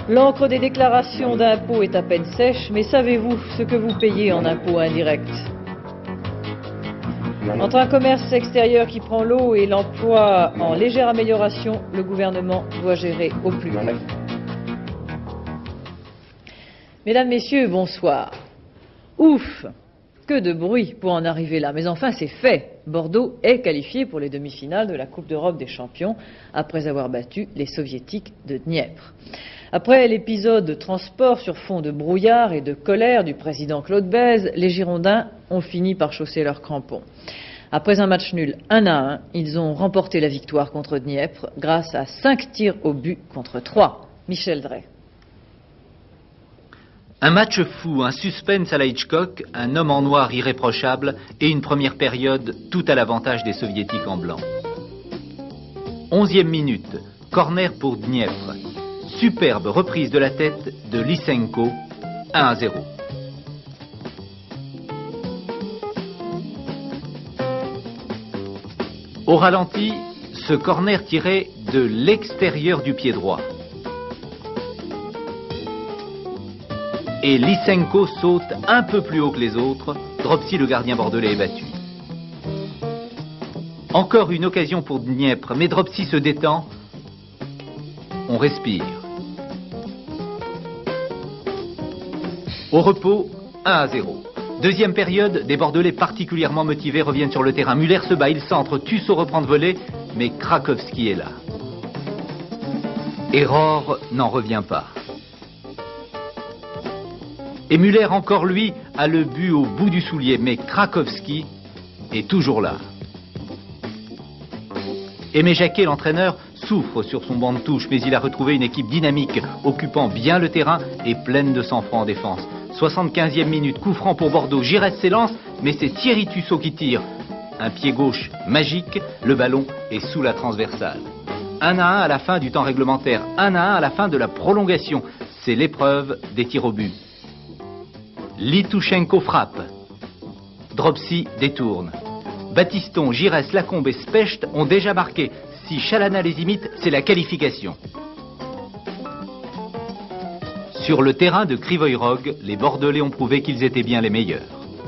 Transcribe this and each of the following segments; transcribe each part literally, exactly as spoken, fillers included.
L'encre des déclarations d'impôts est à peine sèche, mais savez-vous ce que vous payez en impôts indirects? Entre un commerce extérieur qui prend l'eau et l'emploi en légère amélioration, le gouvernement doit gérer au plus près. Mesdames, Messieurs, bonsoir. Ouf! Que de bruit pour en arriver là. Mais enfin, c'est fait. Bordeaux est qualifié pour les demi-finales de la Coupe d'Europe des champions après avoir battu les soviétiques de Dniepr. Après l'épisode de transport sur fond de brouillard et de colère du président Claude Bèze, les Girondins ont fini par chausser leurs crampons. Après un match nul un à un, ils ont remporté la victoire contre Dniepr grâce à cinq tirs au but contre trois. Michel Drey. Un match fou, un suspense à la Hitchcock, un homme en noir irréprochable et une première période tout à l'avantage des soviétiques en blanc. Onzième minute, corner pour Dniepr. Superbe reprise de la tête de Lysenko, un à zéro. Au ralenti, ce corner tiré de l'extérieur du pied droit. Et Lysenko saute un peu plus haut que les autres. Dropsy, le gardien bordelais, est battu. Encore une occasion pour Dniepr, mais Dropsy se détend. On respire. Au repos, un à zéro. Deuxième période, des Bordelais particulièrement motivés reviennent sur le terrain. Muller se bat, il centre, Tussaud reprend de voler, mais Krakowski est là. Error n'en revient pas. Et Muller, encore lui, a le but au bout du soulier, mais Krakowski est toujours là. Aimé Jacquet, l'entraîneur, souffre sur son banc de touche, mais il a retrouvé une équipe dynamique, occupant bien le terrain et pleine de sang-froid en défense. soixante-quinzième minute, coup franc pour Bordeaux, Giresse s'élance, mais c'est Thierry Tussaud qui tire. Un pied gauche magique, le ballon est sous la transversale. un à un à la fin du temps réglementaire, un à un à la fin de la prolongation. C'est l'épreuve des tirs au but. Litushenko frappe. Dropsy détourne. Battiston, Giresse, Lacombe et Specht ont déjà marqué. Si Chalana les imite, c'est la qualification. Sur le terrain de Krivoy Rog, les Bordelais ont prouvé qu'ils étaient bien les meilleurs.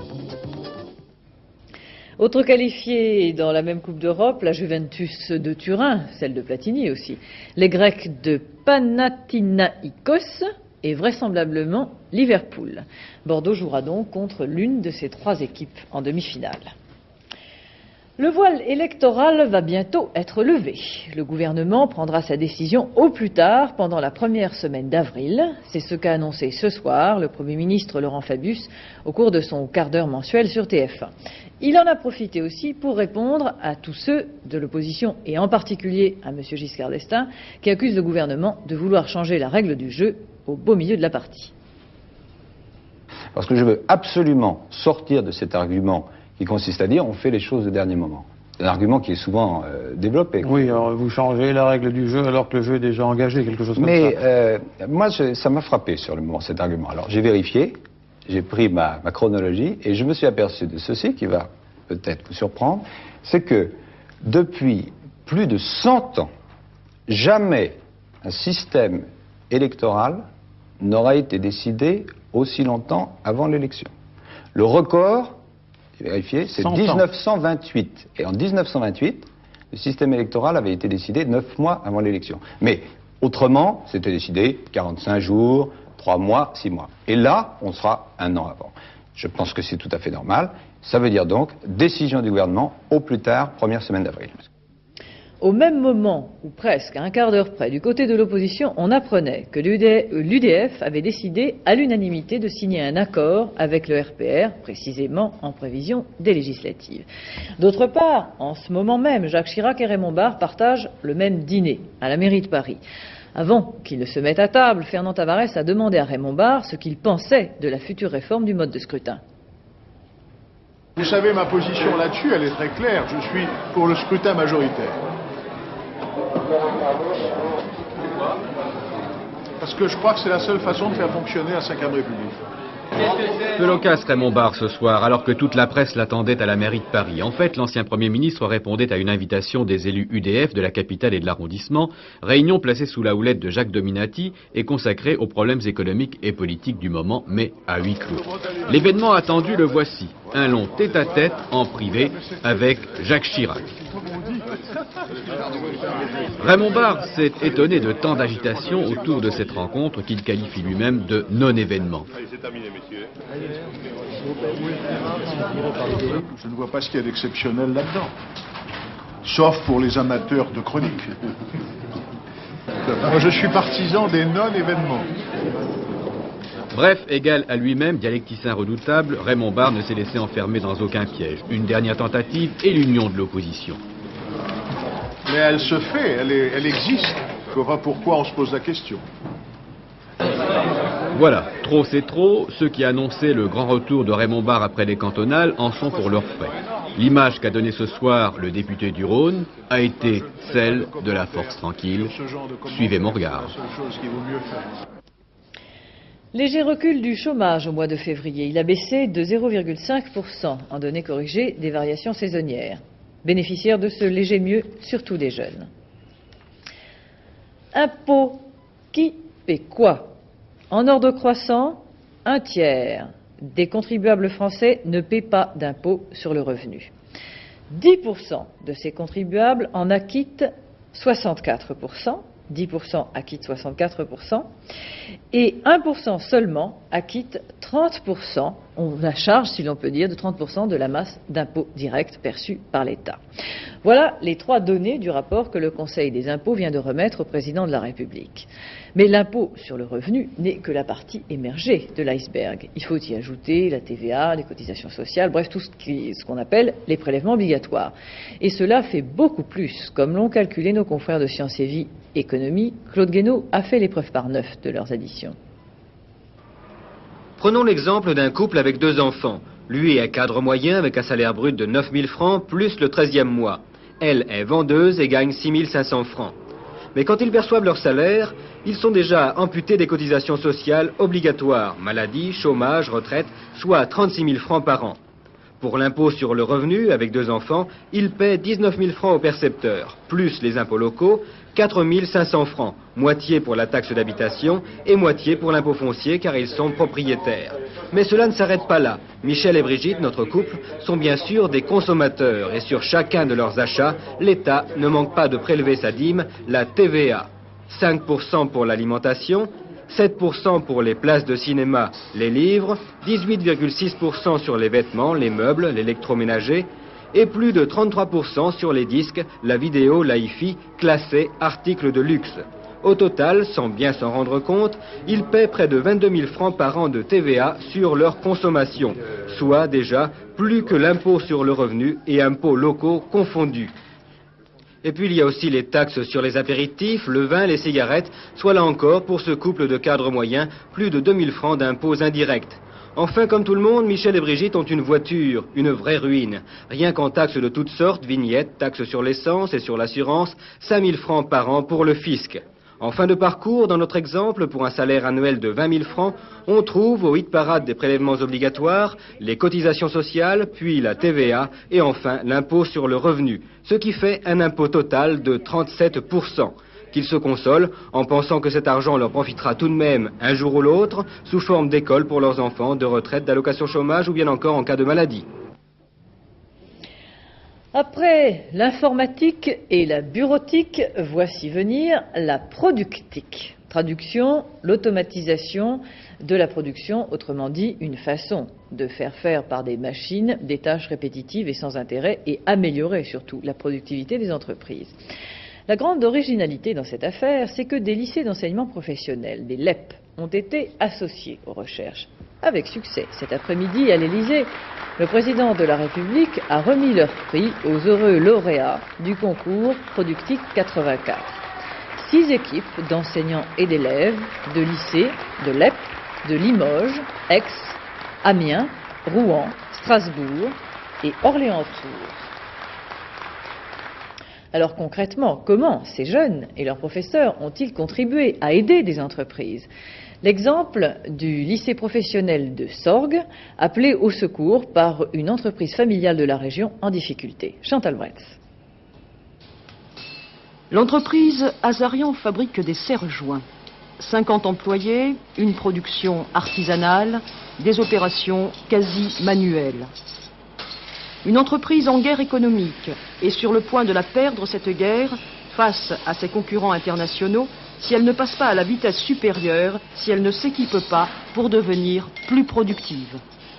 Autre qualifié dans la même Coupe d'Europe, la Juventus de Turin, celle de Platini aussi. Les Grecs de Panathinaikos et vraisemblablement Liverpool. Bordeaux jouera donc contre l'une de ces trois équipes en demi-finale. Le voile électoral va bientôt être levé. Le gouvernement prendra sa décision au plus tard pendant la première semaine d'avril. C'est ce qu'a annoncé ce soir le Premier ministre Laurent Fabius au cours de son quart d'heure mensuel sur T F un. Il en a profité aussi pour répondre à tous ceux de l'opposition et en particulier à M. Giscard d'Estaing qui accusent le gouvernement de vouloir changer la règle du jeu au beau milieu de la partie. Parce que je veux absolument sortir de cet argument qui consiste à dire on fait les choses au dernier moment. C'est un argument qui est souvent euh, développé. Oui, alors vous changez la règle du jeu alors que le jeu est déjà engagé, quelque chose comme Mais, ça. Mais euh, moi, je, ça m'a frappé sur le moment, cet argument. Alors j'ai vérifié, j'ai pris ma, ma chronologie et je me suis aperçu de ceci qui va peut-être vous surprendre, c'est que depuis plus de cent ans, jamais un système électoral n'aura été décidé aussi longtemps avant l'élection. Le record, j'ai vérifié, c'est dix-neuf cent vingt-huit. Et en dix-neuf cent vingt-huit, le système électoral avait été décidé neuf mois avant l'élection. Mais autrement, c'était décidé quarante-cinq jours, trois mois, six mois. Et là, on sera un an avant. Je pense que c'est tout à fait normal. Ça veut dire donc décision du gouvernement au plus tard, première semaine d'avril. Au même moment, ou presque à un quart d'heure près, du côté de l'opposition, on apprenait que l'U D F avait décidé à l'unanimité de signer un accord avec le R P R, précisément en prévision des législatives. D'autre part, en ce moment même, Jacques Chirac et Raymond Barre partagent le même dîner à la mairie de Paris. Avant qu'ils ne se mettent à table, Fernand Tavares a demandé à Raymond Barre ce qu'il pensait de la future réforme du mode de scrutin. Vous savez, ma position là-dessus, elle est très claire. Je suis pour le scrutin majoritaire. Parce que je crois que c'est la seule façon de faire fonctionner la cinquième République. Peu loquace Raymond Barre ce soir, alors que toute la presse l'attendait à la mairie de Paris. En fait, l'ancien Premier ministre répondait à une invitation des élus U D F de la capitale et de l'arrondissement, réunion placée sous la houlette de Jacques Dominati et consacrée aux problèmes économiques et politiques du moment, mais à huis clos. L'événement attendu, le voici, un long tête-à-tête en privé avec Jacques Chirac. Raymond Barre s'est étonné de tant d'agitation autour de cette rencontre qu'il qualifie lui-même de non-événement. Je ne vois pas ce qu'il y a d'exceptionnel là-dedans. Sauf pour les amateurs de chronique. Moi, je suis partisan des non-événements. Bref, égal à lui-même, dialecticien redoutable, Raymond Barre ne s'est laissé enfermer dans aucun piège. Une dernière tentative et l'union de l'opposition. Mais elle se fait, elle, est, elle existe. Je ne vois pas pourquoi on se pose la question. Voilà, trop c'est trop, ceux qui annonçaient le grand retour de Raymond Barre après les cantonales en sont pour leurs frais. L'image qu'a donnée ce soir le député du Rhône a été celle de la force tranquille. Suivez mon regard. Léger recul du chômage au mois de février. Il a baissé de zéro virgule cinq pour cent en données corrigées des variations saisonnières. Bénéficiaires de ce léger mieux, surtout des jeunes. Impôt, qui paie quoi? En ordre croissant, un tiers des contribuables français ne paient pas d'impôt sur le revenu. dix pour cent de ces contribuables en acquittent soixante-quatre pour cent, dix pour cent acquittent soixante-quatre pour cent, et un pour cent seulement acquittent trente pour cent, on la charge, si l'on peut dire, de trente pour cent de la masse d'impôts directs perçus par l'État. Voilà les trois données du rapport que le Conseil des impôts vient de remettre au président de la République. Mais l'impôt sur le revenu n'est que la partie émergée de l'iceberg. Il faut y ajouter la T V A, les cotisations sociales, bref, tout ce qui- ce qu'on appelle les prélèvements obligatoires. Et cela fait beaucoup plus, comme l'ont calculé nos confrères de Sciences et Vie Économie. Claude Guénaud a fait l'épreuve par neuf de leurs additions. Prenons l'exemple d'un couple avec deux enfants. Lui est un cadre moyen avec un salaire brut de neuf mille francs plus le treizième mois. Elle est vendeuse et gagne six mille cinq cents francs. Mais quand ils perçoivent leur salaire, ils sont déjà amputés des cotisations sociales obligatoires, maladie, chômage, retraite, soit trente-six mille francs par an. Pour l'impôt sur le revenu, avec deux enfants, ils paient dix-neuf mille francs au percepteur, plus les impôts locaux, quatre mille cinq cents francs, moitié pour la taxe d'habitation et moitié pour l'impôt foncier car ils sont propriétaires. Mais cela ne s'arrête pas là. Michel et Brigitte, notre couple, sont bien sûr des consommateurs et sur chacun de leurs achats, l'État ne manque pas de prélever sa dîme, la T V A. cinq pour cent pour l'alimentation, sept pour cent pour les places de cinéma, les livres, dix-huit virgule six pour cent sur les vêtements, les meubles, l'électroménager, et plus de trente-trois pour cent sur les disques, la vidéo, la hi-fi, classés articles de luxe. Au total, sans bien s'en rendre compte, ils paient près de vingt-deux mille francs par an de T V A sur leur consommation, soit déjà plus que l'impôt sur le revenu et impôts locaux confondus. Et puis il y a aussi les taxes sur les apéritifs, le vin, les cigarettes, soit là encore, pour ce couple de cadres moyens, plus de deux mille francs d'impôts indirects. Enfin, comme tout le monde, Michel et Brigitte ont une voiture, une vraie ruine. Rien qu'en taxes de toutes sortes, vignettes, taxes sur l'essence et sur l'assurance, cinq mille francs par an pour le fisc. En fin de parcours, dans notre exemple, pour un salaire annuel de vingt mille francs, on trouve au hit parade des prélèvements obligatoires, les cotisations sociales, puis la T V A et enfin l'impôt sur le revenu, ce qui fait un impôt total de trente-sept pour cent. Qu'ils se consolent en pensant que cet argent leur profitera tout de même un jour ou l'autre sous forme d'école pour leurs enfants, de retraite, d'allocation chômage ou bien encore en cas de maladie. Après l'informatique et la bureautique, voici venir la productique. Traduction, l'automatisation de la production, autrement dit une façon de faire faire par des machines des tâches répétitives et sans intérêt et améliorer surtout la productivité des entreprises. La grande originalité dans cette affaire, c'est que des lycées d'enseignement professionnel, des L E P, ont été associés aux recherches. Avec succès, cet après-midi à l'Élysée, le président de la République a remis leur prix aux heureux lauréats du concours Productique quatre-vingt-quatre. Six équipes d'enseignants et d'élèves de lycées, de L E P, de Limoges, Aix, Amiens, Rouen, Strasbourg et Orléans-Tours. Alors concrètement, comment ces jeunes et leurs professeurs ont-ils contribué à aider des entreprises? L'exemple du lycée professionnel de Sorgues, appelé au secours par une entreprise familiale de la région en difficulté. Chantal Bretz. L'entreprise Azarian fabrique des serre-joints. cinquante employés, une production artisanale, des opérations quasi manuelles. Une entreprise en guerre économique est sur le point de la perdre, cette guerre, face à ses concurrents internationaux, si elle ne passe pas à la vitesse supérieure, si elle ne s'équipe pas pour devenir plus productive.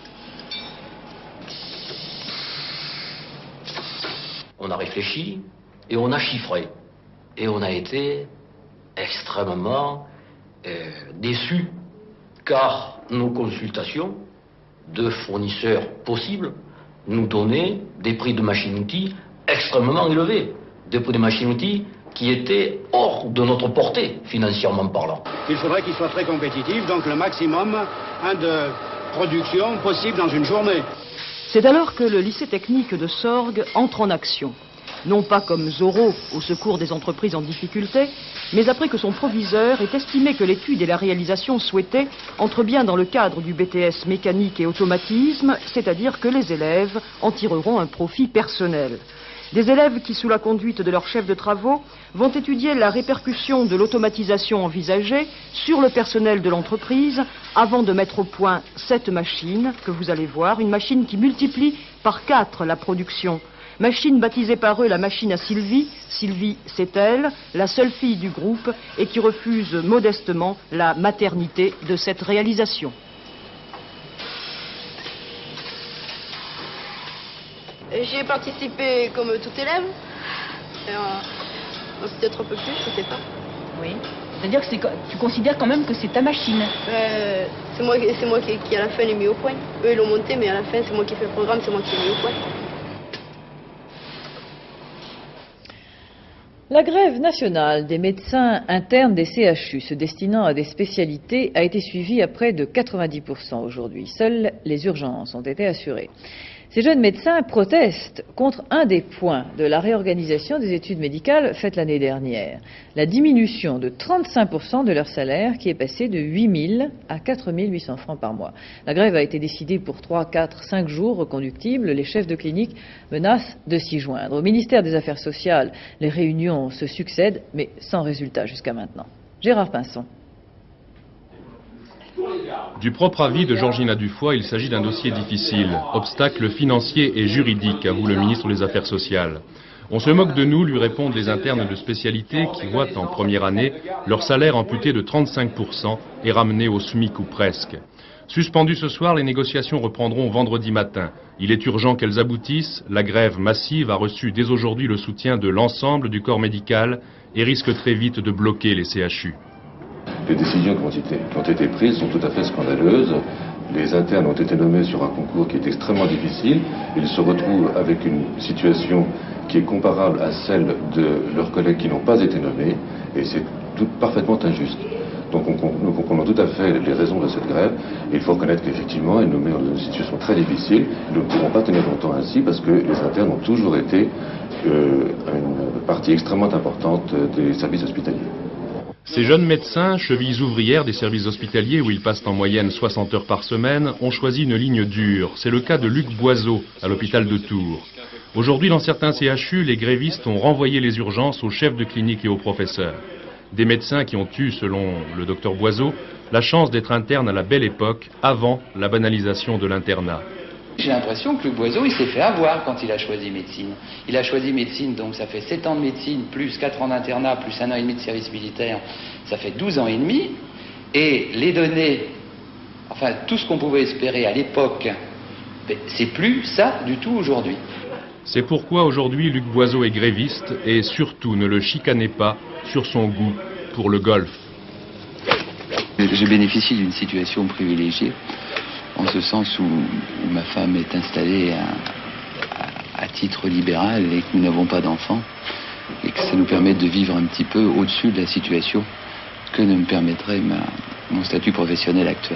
On a réfléchi et on a chiffré. Et on a été extrêmement euh, déçus, car nos consultations de fournisseurs possibles nous donnaient des prix de machines-outils extrêmement élevés, des prix de machines-outils qui étaient hors de notre portée, financièrement parlant. Il faudrait qu'ils soient très compétitifs, donc le maximum hein, de production possible dans une journée. C'est alors que le lycée technique de Sorgues entre en action. Non pas comme Zorro au secours des entreprises en difficulté, mais après que son proviseur ait estimé que l'étude et la réalisation souhaitée entrent bien dans le cadre du B T S mécanique et automatisme, c'est-à-dire que les élèves en tireront un profit personnel. Des élèves qui, sous la conduite de leur chef de travaux, vont étudier la répercussion de l'automatisation envisagée sur le personnel de l'entreprise avant de mettre au point cette machine que vous allez voir, une machine qui multiplie par quatre la production. Machine baptisée par eux la machine à Sylvie. Sylvie, c'est elle, la seule fille du groupe, et qui refuse modestement la maternité de cette réalisation. J'y ai participé comme tout élève, euh, peut-être un peu plus, je sais pas. Oui, c'est-à-dire que tu considères quand même que c'est ta machine. euh, C'est moi, c'est moi qui, qui à la fin l'ai mis au point. Eux ils l'ont monté, mais à la fin c'est moi qui ai fait le programme, c'est moi qui l'ai mis au point. La grève nationale des médecins internes des C H U se destinant à des spécialités a été suivie à près de quatre-vingt-dix pour cent aujourd'hui. Seules les urgences ont été assurées. Ces jeunes médecins protestent contre un des points de la réorganisation des études médicales faite l'année dernière, la diminution de trente-cinq pour cent de leur salaire qui est passé de huit mille à quatre mille huit cents francs par mois. La grève a été décidée pour trois, quatre, cinq jours reconductibles. Les chefs de clinique menacent de s'y joindre. Au ministère des Affaires sociales, les réunions se succèdent, mais sans résultat jusqu'à maintenant. Gérard Pinson. Du propre avis de Georgina Dufoy, il s'agit d'un dossier difficile. Obstacles financiers et juridiques, avoue le ministre des Affaires sociales. On se moque de nous, lui répondent les internes de spécialité qui voient en première année leur salaire amputé de trente-cinq pour cent et ramené au SMIC ou presque. Suspendues ce soir, les négociations reprendront vendredi matin. Il est urgent qu'elles aboutissent. La grève massive a reçu dès aujourd'hui le soutien de l'ensemble du corps médical et risque très vite de bloquer les C H U. Les décisions qui ont, été, qui ont été prises sont tout à fait scandaleuses. Les internes ont été nommés sur un concours qui est extrêmement difficile. Ils se retrouvent avec une situation qui est comparable à celle de leurs collègues qui n'ont pas été nommés. Et c'est tout parfaitement injuste. Donc on, nous comprenons tout à fait les raisons de cette grève. Et il faut reconnaître qu'effectivement, elle nous met dans une situation très difficile. Nous ne pourrons pas tenir longtemps ainsi parce que les internes ont toujours été euh, une partie extrêmement importante des services hospitaliers. Ces jeunes médecins, chevilles ouvrières des services hospitaliers où ils passent en moyenne soixante heures par semaine, ont choisi une ligne dure. C'est le cas de Luc Boiseau, à l'hôpital de Tours. Aujourd'hui, dans certains C H U, les grévistes ont renvoyé les urgences aux chefs de clinique et aux professeurs. Des médecins qui ont eu, selon le docteur Boiseau, la chance d'être internes à la belle époque, avant la banalisation de l'internat. J'ai l'impression que Luc Boiseau, il s'est fait avoir quand il a choisi médecine. Il a choisi médecine, donc ça fait sept ans de médecine, plus quatre ans d'internat, plus un an et demi de service militaire, ça fait douze ans et demi. Et les données, enfin tout ce qu'on pouvait espérer à l'époque, c'est plus ça du tout aujourd'hui. C'est pourquoi aujourd'hui Luc Boiseau est gréviste et surtout ne le chicanez pas sur son goût pour le golf. Je bénéficie d'une situation privilégiée. En ce sens où, où ma femme est installée à, à, à titre libéral et que nous n'avons pas d'enfants, et que ça nous permet de vivre un petit peu au-dessus de la situation que ne me permettrait ma, mon statut professionnel actuel.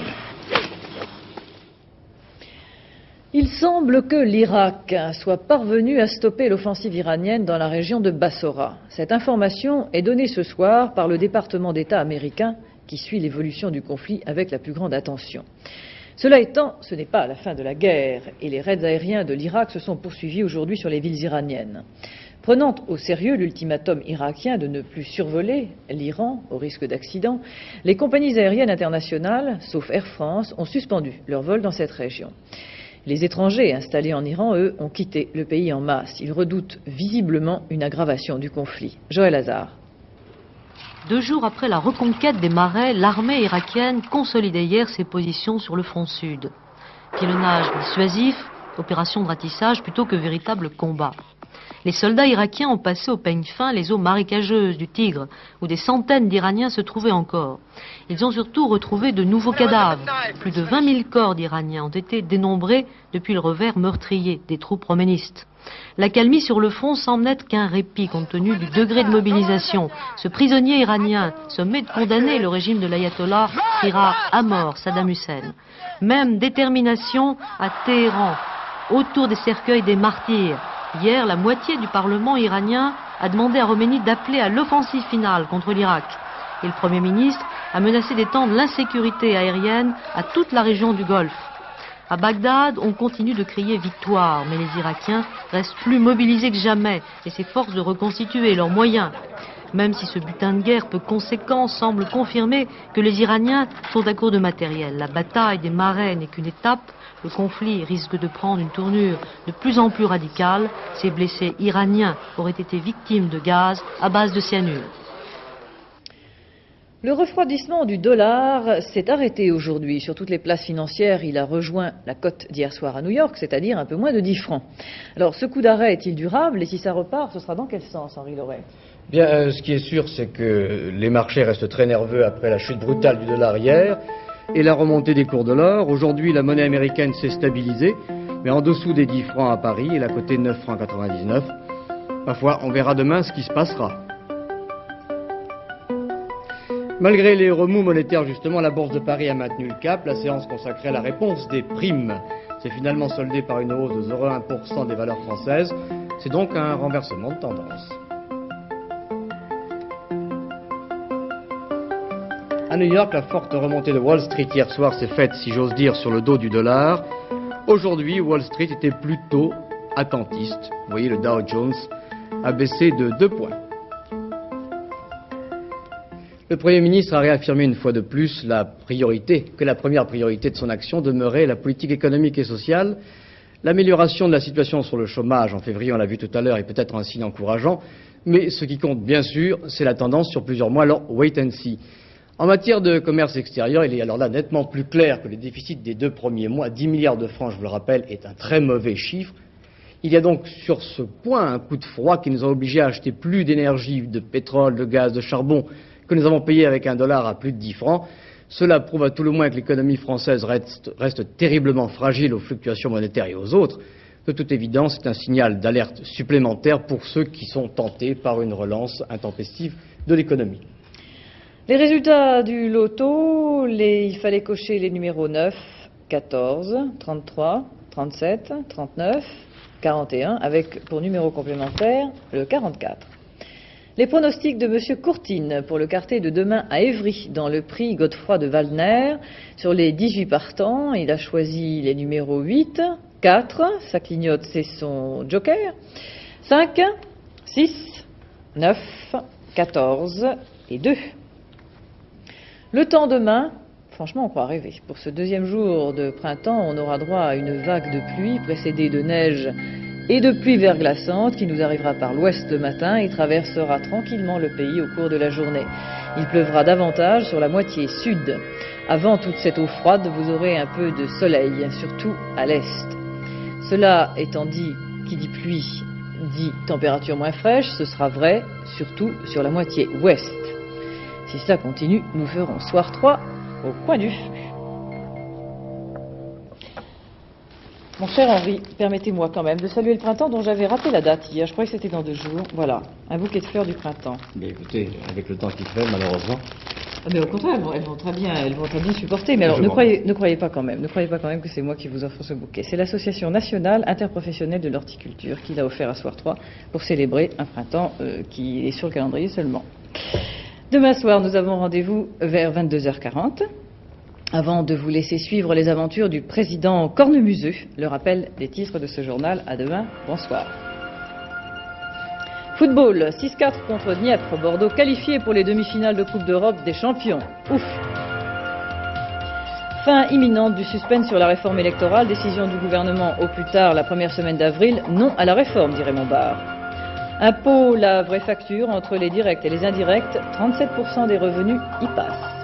Il semble que l'Irak soit parvenu à stopper l'offensive iranienne dans la région de Bassora. Cette information est donnée ce soir par le département d'État américain qui suit l'évolution du conflit avec la plus grande attention. Cela étant, ce n'est pas la fin de la guerre et les raids aériens de l'Irak se sont poursuivis aujourd'hui sur les villes iraniennes. Prenant au sérieux l'ultimatum irakien de ne plus survoler l'Iran au risque d'accident, les compagnies aériennes internationales, sauf Air France, ont suspendu leurs vols dans cette région. Les étrangers installés en Iran, eux, ont quitté le pays en masse. Ils redoutent visiblement une aggravation du conflit. Joël Hazard. Deux jours après la reconquête des marais, l'armée irakienne consolidait hier ses positions sur le front sud. Pilonnage dissuasif, opération de ratissage plutôt que véritable combat. Les soldats irakiens ont passé au peigne fin les eaux marécageuses du Tigre, où des centaines d'Iraniens se trouvaient encore. Ils ont surtout retrouvé de nouveaux cadavres. Plus de vingt mille corps d'Iraniens ont été dénombrés depuis le revers meurtrier des troupes romanistes. L'accalmie sur le front semble n'être qu'un répit compte tenu du degré de mobilisation. Ce prisonnier iranien, sommé de condamner le régime de l'ayatollah, criera à mort Saddam Hussein. Même détermination à Téhéran, autour des cercueils des martyrs. Hier, la moitié du Parlement iranien a demandé à Khomeini d'appeler à l'offensive finale contre l'Irak. Et le Premier ministre a menacé d'étendre l'insécurité aérienne à toute la région du Golfe. À Bagdad, on continue de crier victoire, mais les Irakiens restent plus mobilisés que jamais et s'efforcent de reconstituer leurs moyens. Même si ce butin de guerre peu conséquent semble confirmer que les Iraniens sont à court de matériel. La bataille des marais n'est qu'une étape. Le conflit risque de prendre une tournure de plus en plus radicale. Ces blessés iraniens auraient été victimes de gaz à base de cyanure. Le refroidissement du dollar s'est arrêté aujourd'hui. Sur toutes les places financières, il a rejoint la cote d'hier soir à New York, c'est-à-dire un peu moins de dix francs. Alors, ce coup d'arrêt est-il durable? Et si ça repart, ce sera dans quel sens, Henri Loret? Bien, euh, ce qui est sûr, c'est que les marchés restent très nerveux après la chute brutale du dollar hier et la remontée des cours de l'or. Aujourd'hui, la monnaie américaine s'est stabilisée, mais en dessous des dix francs à Paris et la cotée de neuf francs quatre-vingt-dix-neuf. Parfois, on verra demain ce qui se passera. Malgré les remous monétaires, justement, la Bourse de Paris a maintenu le cap. La séance consacrée à la réponse des primes s'est finalement soldée par une hausse de zéro virgule un pour cent des valeurs françaises. C'est donc un renversement de tendance. À New York, la forte remontée de Wall Street hier soir s'est faite, si j'ose dire, sur le dos du dollar. Aujourd'hui, Wall Street était plutôt attentiste. Vous voyez, le Dow Jones a baissé de deux points. Le Premier ministre a réaffirmé une fois de plus la priorité, que la première priorité de son action demeurait la politique économique et sociale. L'amélioration de la situation sur le chômage, en février, on l'a vu tout à l'heure, est peut-être un signe encourageant, mais ce qui compte bien sûr, c'est la tendance sur plusieurs mois, alors wait and see. En matière de commerce extérieur, il est alors là nettement plus clair que le déficit des deux premiers mois, dix milliards de francs, je vous le rappelle, est un très mauvais chiffre. Il y a donc sur ce point un coup de froid qui nous a obligés à acheter plus d'énergie, de pétrole, de gaz, de charbon, que nous avons payé avec un dollar à plus de dix francs. Cela prouve à tout le moins que l'économie française reste, reste terriblement fragile aux fluctuations monétaires et aux autres. De toute évidence, c'est un signal d'alerte supplémentaire pour ceux qui sont tentés par une relance intempestive de l'économie. Les résultats du loto, les, il fallait cocher les numéros neuf, quatorze, trente-trois, trente-sept, trente-neuf, quarante et un, avec pour numéro complémentaire le quarante-quatre. Les pronostics de M. Courtine pour le quartet de demain à Évry dans le prix Godefroy de Waldner. Sur les dix-huit partants, il a choisi les numéros huit, quatre, ça clignote, c'est son joker, cinq, six, neuf, quatorze et deux. Le temps demain, franchement on croit rêver. Pour ce deuxième jour de printemps, on aura droit à une vague de pluie précédée de neige et de pluie verglaçante qui nous arrivera par l'ouest le matin et traversera tranquillement le pays au cours de la journée. Il pleuvra davantage sur la moitié sud. Avant toute cette eau froide, vous aurez un peu de soleil, surtout à l'est. Cela étant dit, qui dit pluie, dit température moins fraîche, ce sera vrai surtout sur la moitié ouest. Si ça continue, nous ferons soir trois au coin du feu. Mon cher Henri, permettez-moi quand même de saluer le printemps dont j'avais raté la date hier. Je croyais que c'était dans deux jours. Voilà, un bouquet de fleurs du printemps. Mais écoutez, avec le temps qu'il fait, malheureusement. Ah mais au contraire, elles vont, elles vont très bien, elles vont très bien supporter. Mais alors, ne croyez, ne croyez pas quand même, ne croyez pas quand même que c'est moi qui vous offre ce bouquet. C'est l'Association nationale interprofessionnelle de l'horticulture qui l'a offert à Soir trois pour célébrer un printemps euh, qui est sur le calendrier seulement. Demain soir, nous avons rendez-vous vers vingt-deux heures quarante. Avant de vous laisser suivre les aventures du président Cornemuseux, le rappel des titres de ce journal. À demain, bonsoir. Football, six quatre contre Dniepr. Bordeaux qualifié pour les demi-finales de Coupe d'Europe des champions. Ouf! Fin imminente du suspense sur la réforme électorale. Décision du gouvernement au plus tard la première semaine d'avril. Non à la réforme, dit Raymond Barre. Impôt, la vraie facture entre les directs et les indirects. trente-sept pour cent des revenus y passent.